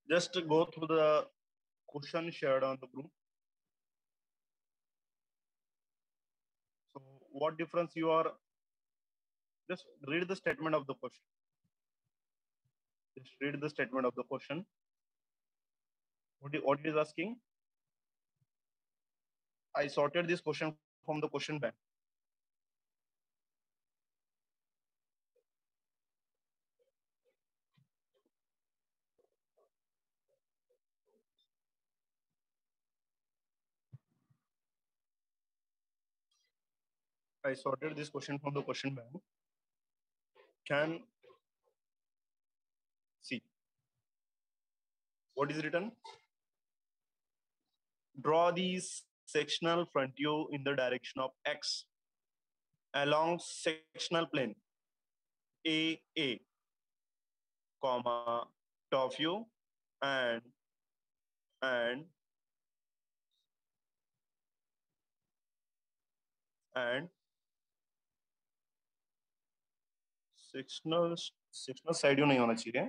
Just go through the question shared on the group. So what difference you are, just read the statement of the question. Just read the statement of the question. What it is asking? I sorted this question from the question bank. I sorted this question from the question bank. Can see what is written. Draw the sectional front view in the direction of x along sectional plane AA, comma top view and and sectional side view नहीं होना चाहिए.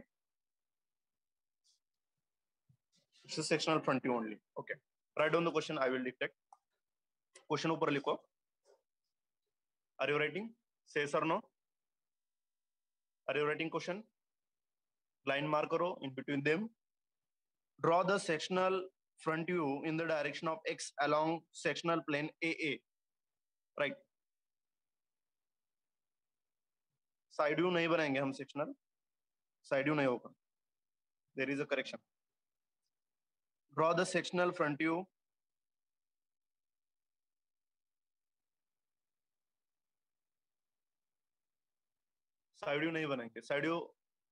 It's a sectional front view only. Okay. Write down the question. I will dictate. Question ऊपर लिखो. Are you writing? Say yes or no. Are you writing question? Line mark करो in between them. Draw the sectional front view in the direction of x along sectional plane AA. Right. Side view नहीं बनाएंगे हम sectional. Side view नहीं होगा. There is a correction. Draw the sectional front view side view नहीं बनाएंगे. Side view.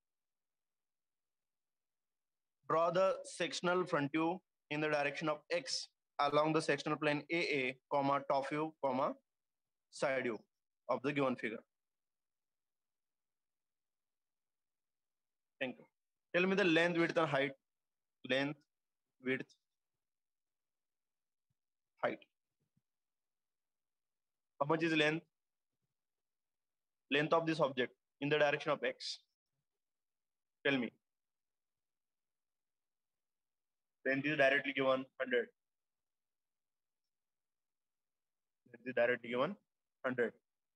Draw the sectional front view in the direction of x along the sectional plane AA, comma top view, comma side view of the given figure. Thank you. Tell me the length, width, and height. Length, width, height. How much is length? Length of this object in the direction of x. Tell me. Length is directly given 100. Length is directly given 100.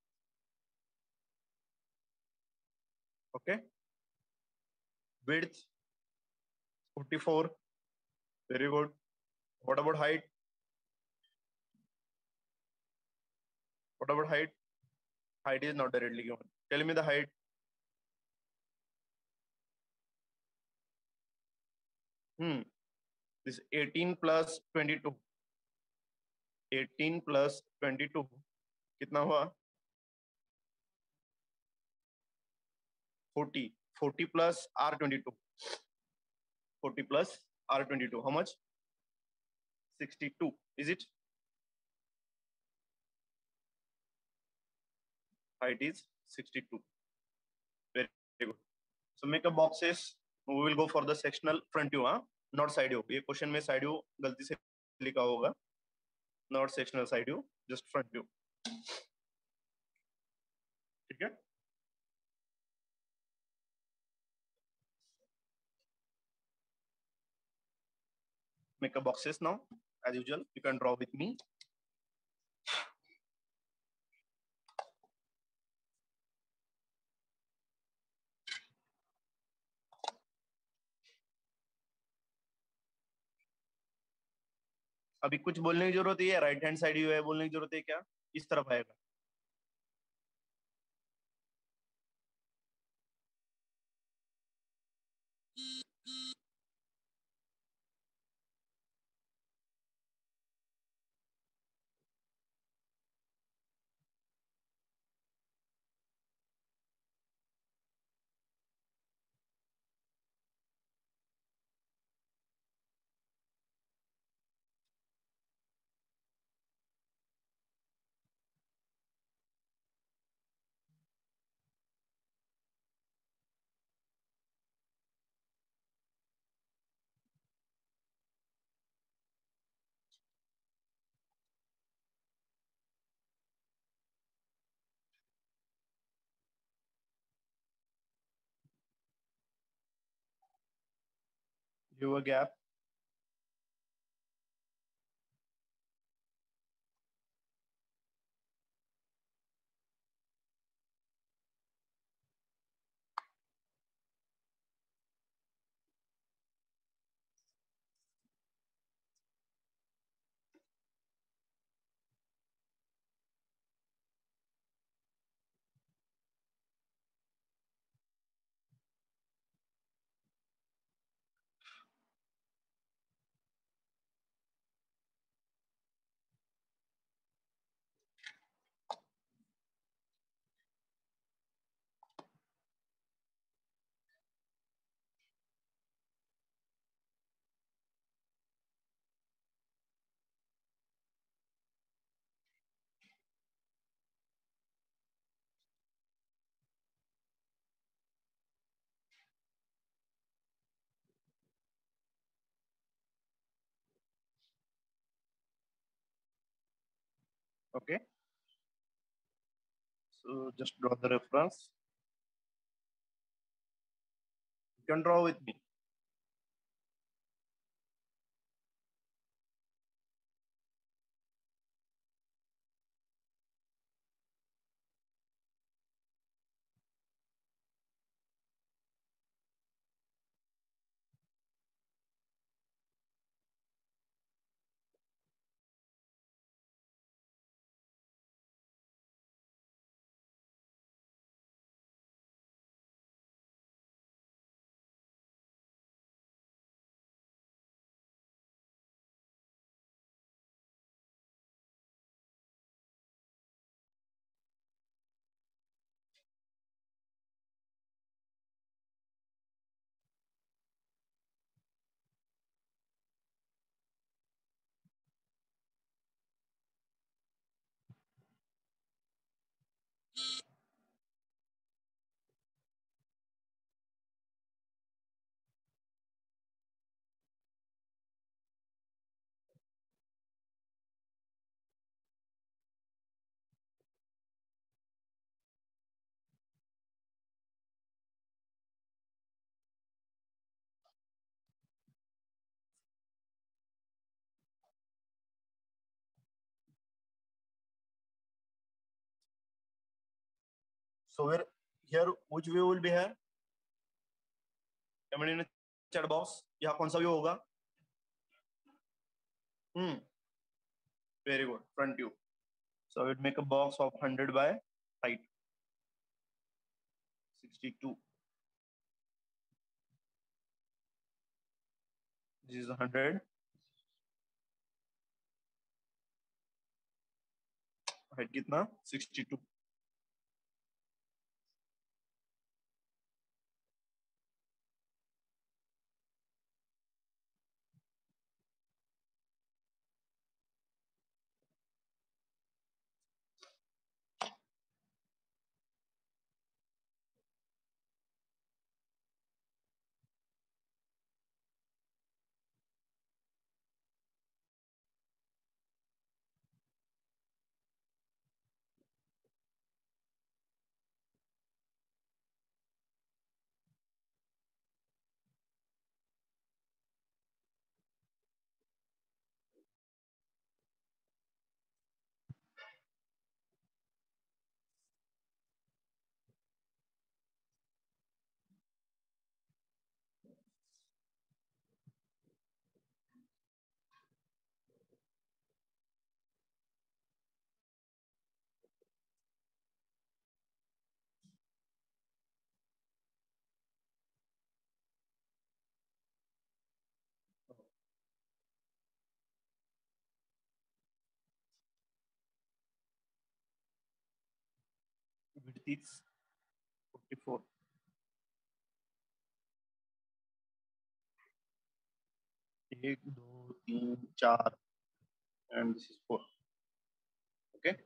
Okay. Width 44. Very good. What about height? What about height? Height is not directly given. Tell me the height. This 18 plus 22. 18 plus 22 कितना हुआ? 40. 40 plus R22. 40 plus R22. How much? 62. Is it? Height is 62. Very good. So make a boxes. We will go for the sectional front view, not side view. ये question में side view गलती से लिखा होगा. Not sectional side view, just front view. ठीक है? Make a boxes now. As usual, you can draw with me. अभी कुछ बोलने की जरूरत है, राइट हैंड साइड व्यू है बोलने की जरूरत है क्या? इस तरफ आएगा. give a gap. Okay. So just draw the reference. You can draw with me. So where here which view will be here? Comment in the chat box. यहाँ कौन सा view होगा? Very good. Front view. So I would make a box of 100 by height 62. This is 100. Height कितना? 62. Width is 44. एक दो तीन चार and this is 4. Okay.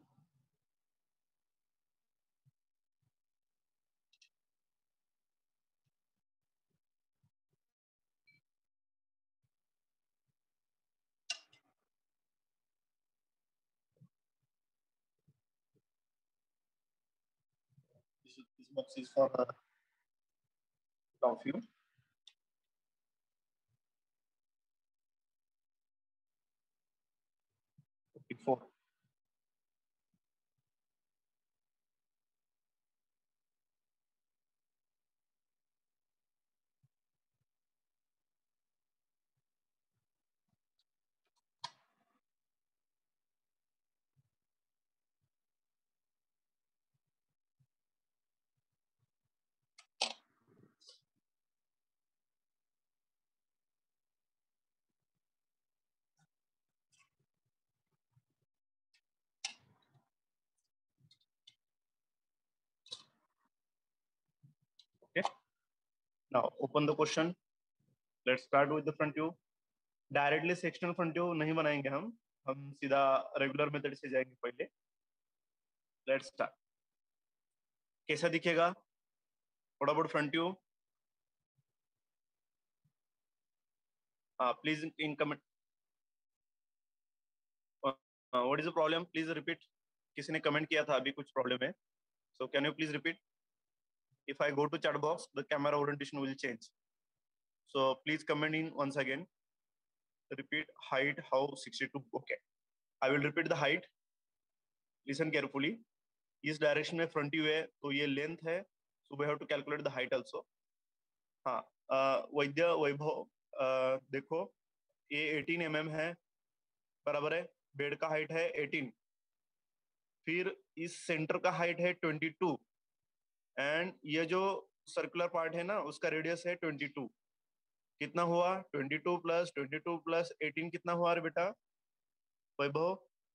This box is for top view. 4. Okay. Now open the question. Let's start with the front view. Directly sectional front view नहीं बनाएंगे हम सीधा regular method से जाएंगे पहले. Let's start. कैसा दिखेगा? What about front view? Please in comment. What is the problem? Please repeat. किसी ने कमेंट किया था अभी कुछ प्रॉब्लम है, so can you please repeat? If I go to chat box, the camera orientation will change. So please comment in once again. Repeat height how 62. Okay. I will repeat the height. Listen carefully. इस direction में front view है तो ये length है. So we have to calculate the height also. हाँ, वैद्य वैभव देखो ये 18 mm है, बराबर है. बेड का हाइट है 18. फिर इस सेंटर का हाइट है 22 एंड ये जो सर्कुलर पार्ट है ना उसका रेडियस है 22. कितना हुआ? 22 प्लस 22 प्लस 18 कितना हुआ रे बेटा? Vaibhav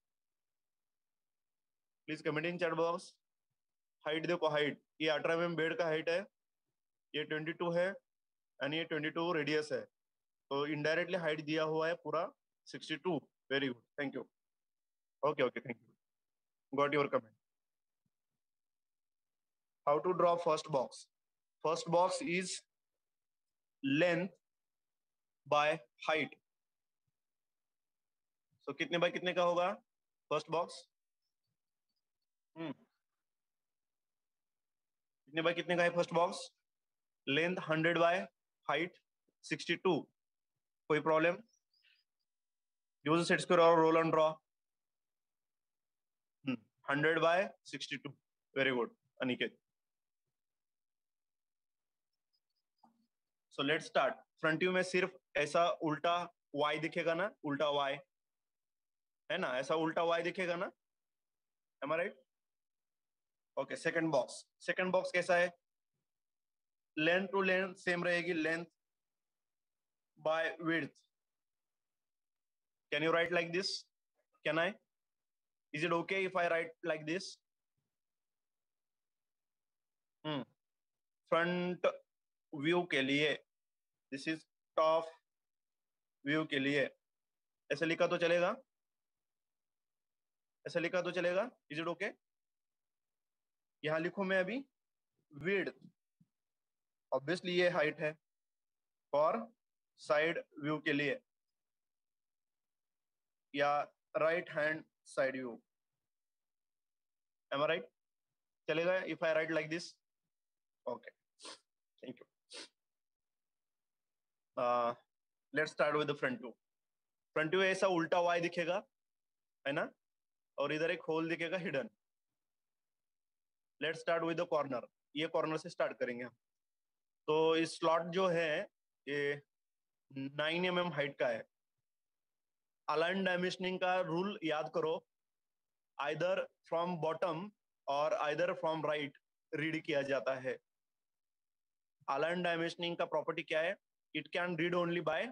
please comment in chat box. Height देखो, हाइट ये 18 mm बेड का हाइट है, ये 22 है एंड ये 22 रेडियस है, तो इनडायरेक्टली हाइट दिया हुआ है पूरा 62. Very good, thank you. Okay okay, thank you. Got your comment. How to draw first box? First box is length by height. So कितने बाय कितने का होगा फर्स्ट बॉक्स? कितने बाय कितने का है first box? Length 100 by height 62. कोई problem? Use set square और roll and draw. 100 by 62. Very good Aniket. So let's start. Front view में सिर्फ ऐसा उल्टा y दिखेगा ना, उल्टा y है ना, ऐसा उल्टा y दिखेगा ना, am I right? Okay. Second box, second box कैसा है? लेंथ टू लेंथ सेम रहेगी, length by width. Can you write like this? Can I? Is it okay if I write like this? Front view के लिए this is top view के लिए ऐसे लिखा तो चलेगा? ऐसे लिखा तो चलेगा? Is it okay? यहां लिखो मैं अभी विड्थ, ऑब्वियसली ये हाइट है फॉर साइड व्यू के लिए या right hand side view. Am I right? चलेगा if I write like this? Okay, thank you. Let's start with the front view. Front view ऐसा उल्टा वाई दिखेगा है ना, और इधर एक होल दिखेगा hidden. Let's start with the corner. ये कॉर्नर से स्टार्ट करेंगे हम. तो इस स्लॉट जो है ये 9 mm हाइट का है. अलाइन डायमेंशनिंग का रूल याद करो, आइदर फ्रॉम बॉटम और आइदर फ्रॉम राइट रीड किया जाता है. अलाइन डायमेंशनिंग का प्रॉपर्टी क्या है? It can read only by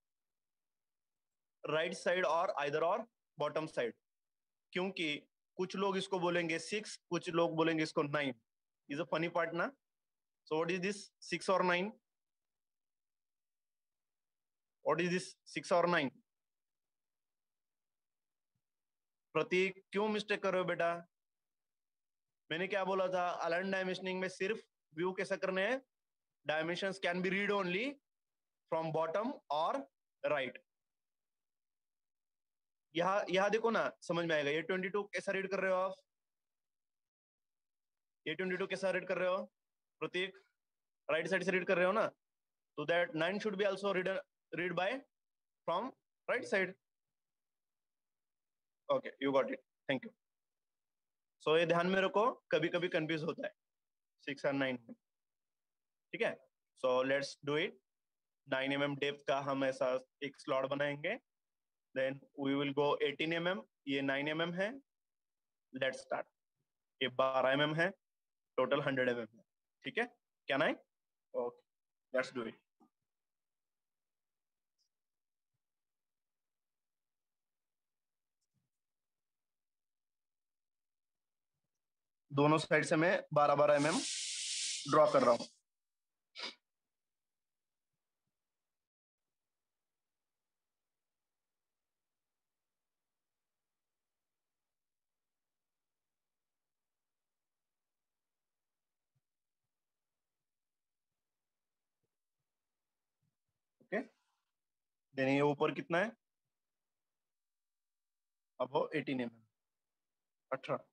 right side और आइदर और बॉटम साइड. क्योंकि कुछ लोग इसको बोलेंगे 6, कुछ लोग बोलेंगे इसको 9. इज अ फनी पार्ट ना. सो व्हाट इज दिस 6 और 9? व्हाट इज दिस 6 और 9? प्रतीक क्यों मिस्टेक कर रहे हो बेटा? मैंने क्या बोला था? अलाइन डायमेंशनिंग में सिर्फ व्यू कैसा करने हैं? Dimensions can be read only from bottom और राइट. यहां देखो ना, समझ में आएगा. ये 22 कैसा रीड कर रहे हो आप? ये 22 कैसा रीड कर रहे हो प्रतीक? राइट साइड से रीड कर रहे हो ना, तो that 9 should be also read by from right side. Okay, you got it, thank you. So ये ध्यान में रखो, कभी कभी कंफ्यूज होता है 6 और 9 में, ठीक है। So let's do it. 9 mm depth का हम ऐसा एक स्लॉट बनाएंगे, then we will go 18 mm, ये 9 mm है। Let's start. ये 12 mm है, टोटल 100 mm है, ठीक है। Can I? Okay, let's do it. दोनों साइड से मैं 12-12 mm ड्रॉ कर रहा हूँ। ओके, देन ये ऊपर कितना है? अब वो 18 mm, 18।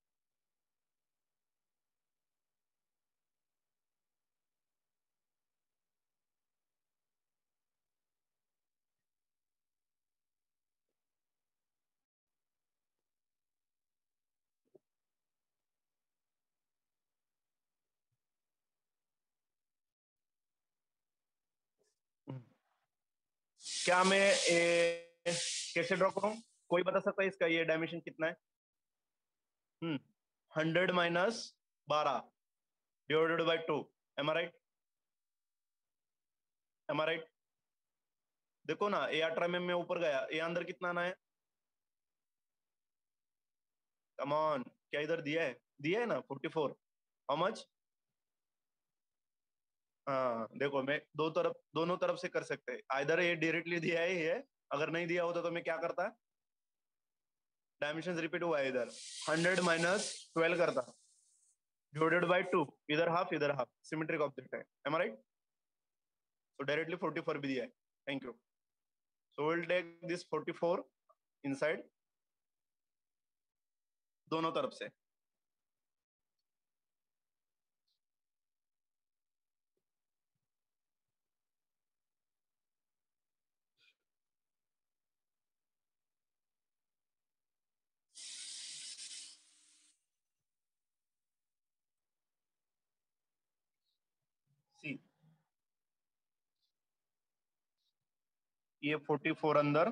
क्या मैं कैसे ड्रॉ करूं? कोई बता सकता है इसका ये डायमेंशन कितना है? 100 minus 12 divided by 2। Am I right? Am I right? देखो ना, ये 18 mm में ऊपर गया, ये अंदर कितना आना है? कम ऑन, क्या इधर दिया है? दिया है ना 44। How much? हाँ देखो, मैं दो तरफ, दोनों तरफ से कर सकते हैं। आइदर ये डायरेक्टली दिया है ये, अगर नहीं दिया होता तो मैं क्या करता? डायमेंशन रिपीट हुआ है इधर, 100 माइनस 12 करता, डिवाइडेड बाई 2। इधर हाफ सिमेट्रिक ऑब्जेक्ट है। Am I right? So directly 44 भी दिया है। Thank you. So will take this 44 inside, दोनों तरफ से। सी, ये 44 अंदर,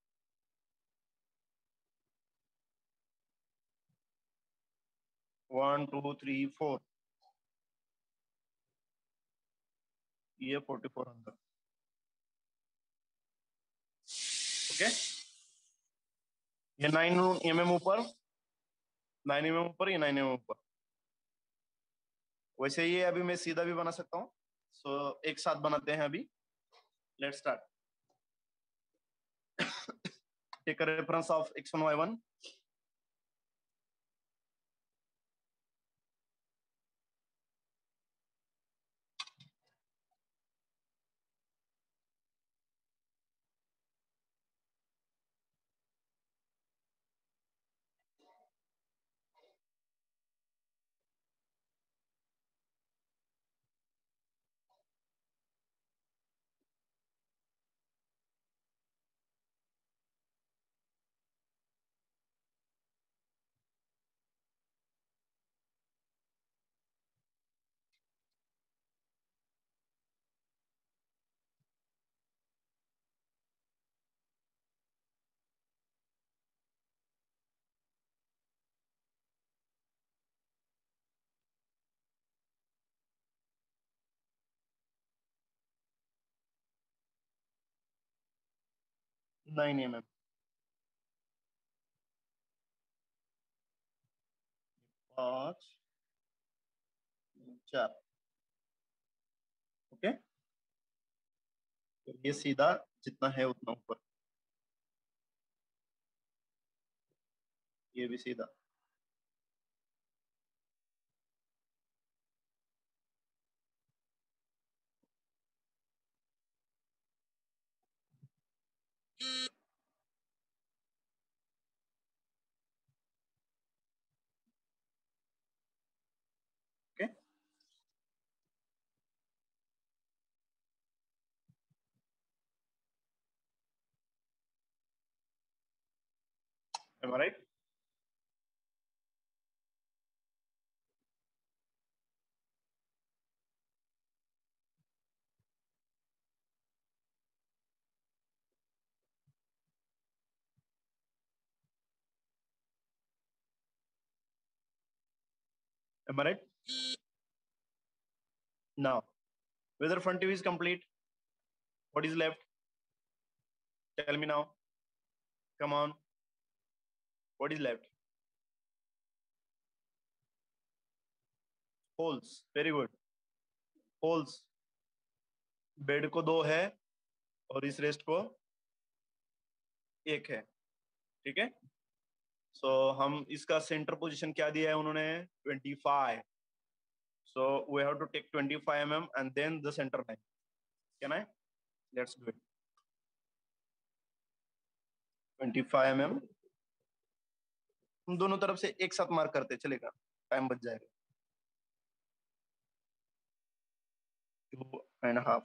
1 2 3 4, ये 44 अंदर। ओके, ये 9 mm ऊपर, 9 mm ऊपर, ये 9 mm ऊपर। वैसे ये अभी मैं सीधा भी बना सकता हूँ। सो एक साथ बनाते हैं अभी। Let's start. Take a reference of x1 y1। 9 mm, 5 4। ओके, तो ये सीधा जितना है उतना ऊपर, ये भी सीधा। Okay, Am I right? Am I right? Now, whether front view is complete, what is left? Tell me now. Come on. What is left? Holes. Very good. Holes. Bed को 2 है और इस रेस्ट को 1 है. ठीक है. सो हम इसका सेंटर पोजीशन क्या दिया है उन्होंने? 25. So we have to take 25 mm and then the center line. Can I? Let's do it. 25 mm. हम दोनों तरफ से एक साथ मार्क करते चलेगा, टाइम बच जाएगा. 2.5.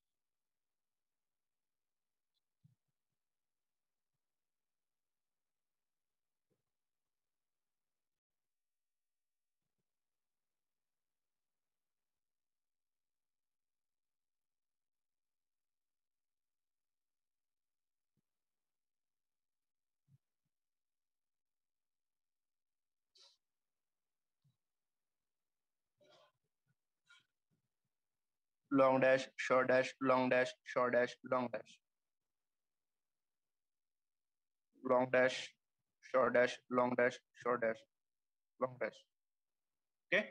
Long dash, short dash, long dash, short dash, long dash. Long dash, short dash, long dash, short dash, long dash. Okay.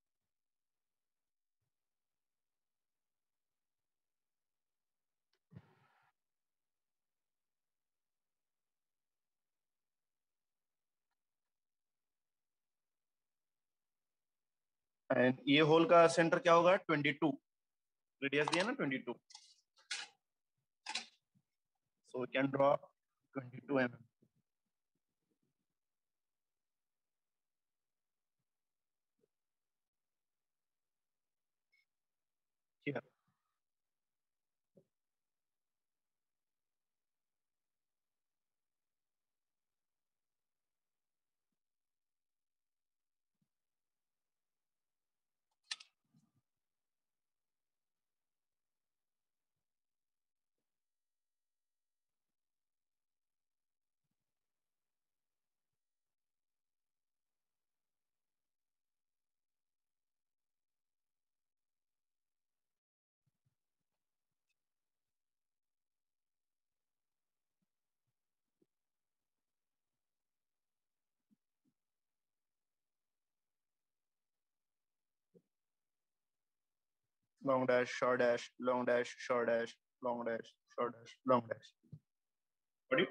And ये होल का सेंटर क्या होगा? 22. रेडियस दिया ना 22. So we can draw 22 mm. Here. Long dash, short dash, long dash, short dash, long dash, short dash, long dash. Got it?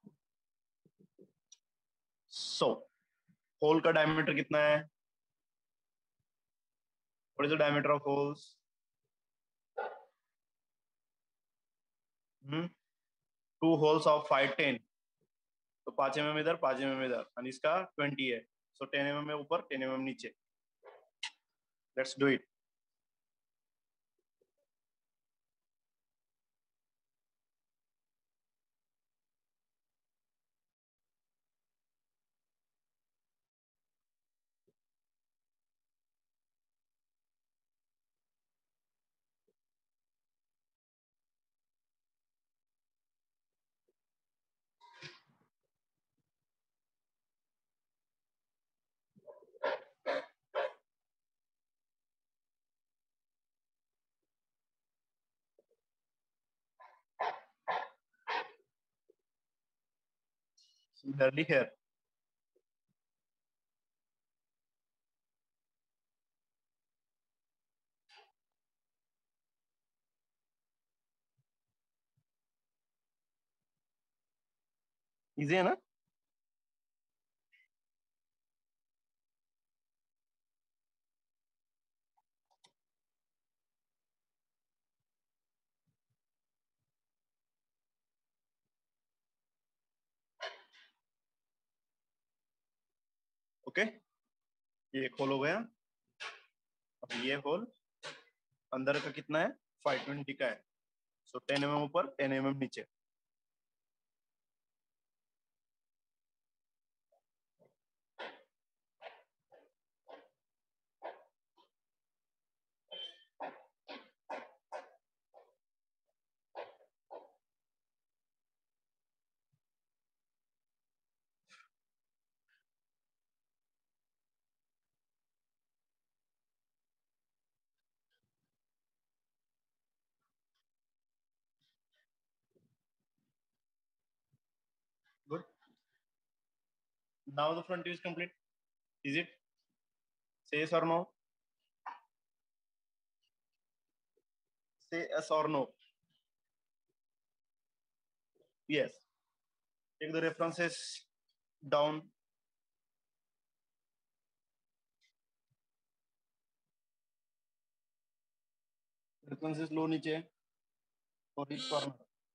So, hole का diameter कितना है? What is the diameter of holes? 2 holes of 510. तो 5 mm इधर, 5 mm इधर, और इसका 20 है. So 10 mm ऊपर, 10 mm नीचे. Let's do it. Similarly here. Easy है ना? ओके. ये एक होल हो गया. अब ये होल अंदर का कितना है? 520 का है. सो 10 mm ऊपर, 10 mm नीचे. Now the front view is complete. Is it? Say yes or no. Say yes or no. Yes. Take the references down. References low नीचे for each corner.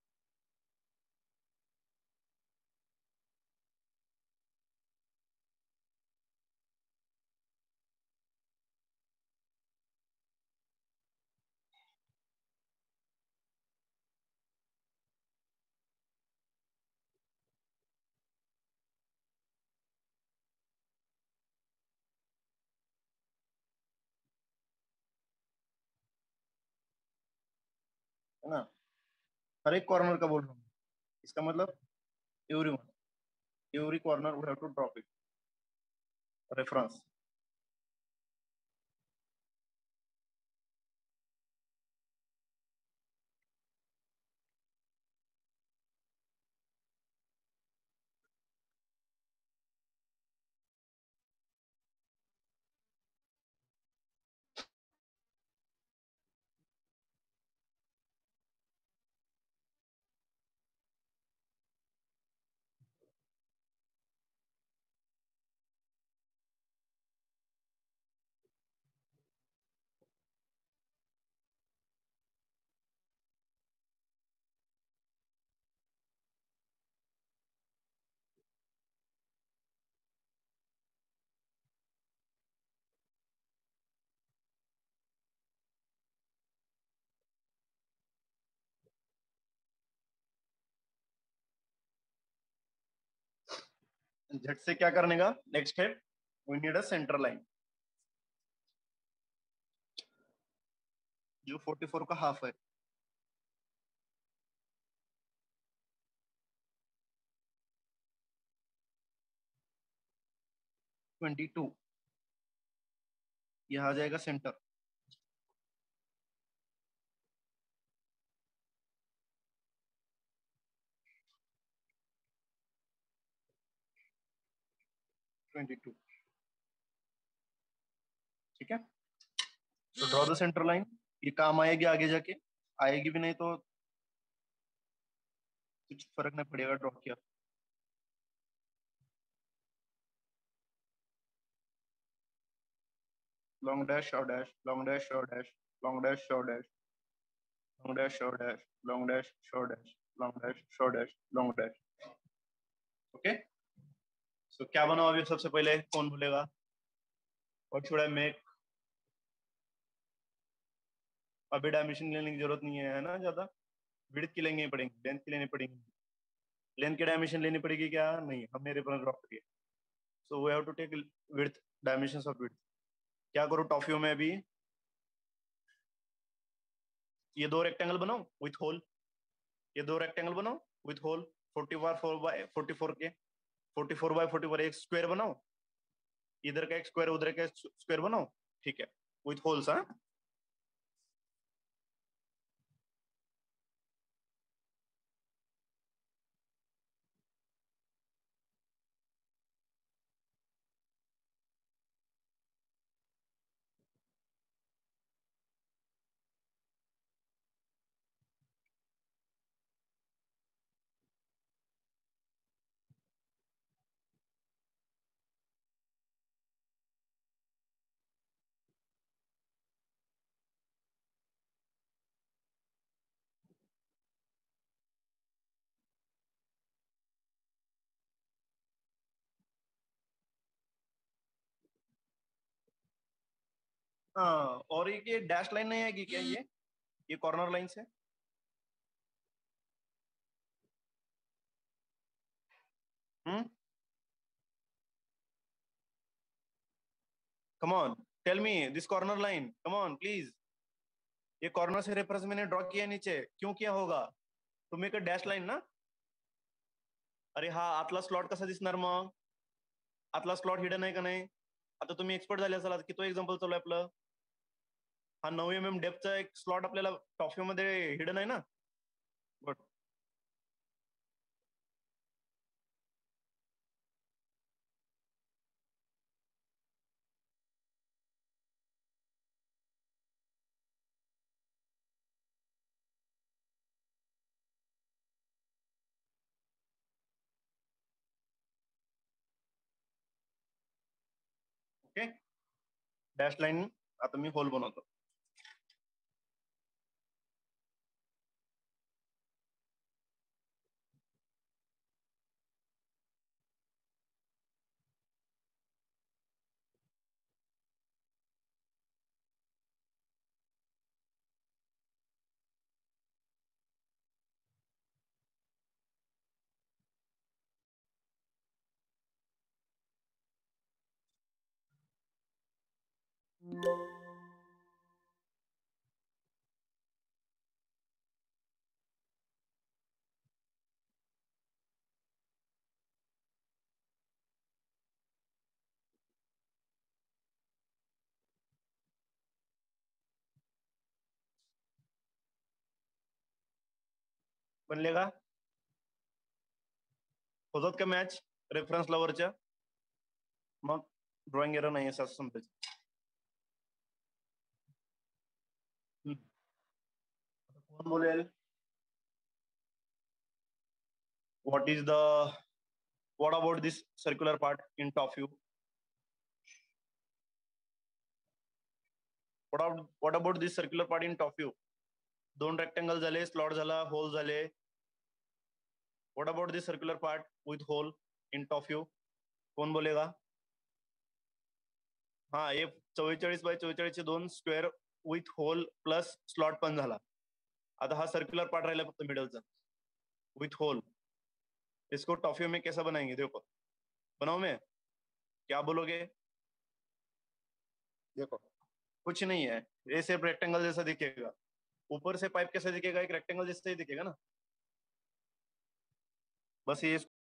है ना? हर एक कॉर्नर का बोल रहा हूँ. इसका मतलब every corner we have to drop it. Reference. झट से क्या करने का? Next step, we need a center line. जो 44 का हाफ है. Twenty two. यह आ जाएगा सेंटर. Twenty two. ठीक है. तो ड्रॉ द सेंटर लाइन. ये काम आएगी आगे जाके, आएगी भी नहीं तो कुछ फर्क नहीं पड़ेगा. ड्रॉ किया. Long dash short dash, long dash short dash, long dash short dash, long dash short dash, long dash short dash, long dash short dash, long dash. Okay. So क्या बनाओ अभी सबसे पहले? कौन बोलेगा? What should I make? अभी dimension लेने की जरूरत नहीं है ना ज्यादा. विड्थ की लेनी पड़ेगी, लेंथ की लेनी पड़ेगी. लेंथ की डायमेंशन लेनी पड़ेगी क्या? नहीं, हमने रेफरेंस ड्रॉ करी है. So we have to take width, dimensions of width. क्या करो टॉप व्यू में अभी? ये दो रेक्टेंगल बनाओ विथ होल. ये दो रेक्टेंगल बनाओ विथ होल. 44 बाय 44 के 44 बाय 44 एक स्क्वायर बनाओ. इधर का एक स्क्वायर, उधर का स्क्वायर बनाओ. ठीक है. With holes. हाँ. हाँ, और एक ये डैश लाइन नहीं आएगी क्या? ये कॉर्नर लाइन से. Hmm. Come on, tell me this corner line. Come on please. ये कॉर्नर से रेफरेंस मैंने ड्रॉ किया नीचे. क्यों किया होगा? To make a dash line ना. अरे हा आतला स्लॉट कसा दिसणार मग? आतला स्लॉट हिडन आहे का नाही? आता तुम्ही एक्सपर्ट झाले असाल. की तो एक्झाम्पल चालू आहे आपलं. हा 9 mm डेप्थचा एक स्लॉट आपल्याला टॉप व्यू मध्ये हिडन आहे ना. गुड. ओके, डॅश लाईन आता मी होल बनवतो. बनले का? होतात का मॅच रेफरन्सला वरच्या? मग ड्रॉइंग एरर नाही असं समजायचं. कोण बोलेल? what about this circular part in top view? what about this circular part in top view? दोन रेक्टेंगल झाले, स्लॉट झाला, होल झाले. what about this circular part with hole in top view? कोण बोलेगा? हा, हे 44x44 चे दोन square with hole plus slot पण झाला. आता हा सर्क्युलर पार्ट राहिला फक्त मिडलचा विथ होल. इसको टॉप व्यू में कैसा बनाएंगे? देखो बनाओ, मैं क्या बोलोगे? देखो कुछ नहीं है, ये सिर्फ रेक्टेंगल जैसा दिखेगा. ऊपर से पाइप कैसा दिखेगा? एक रेक्टेंगल जैसा ही दिखेगा ना. बस ये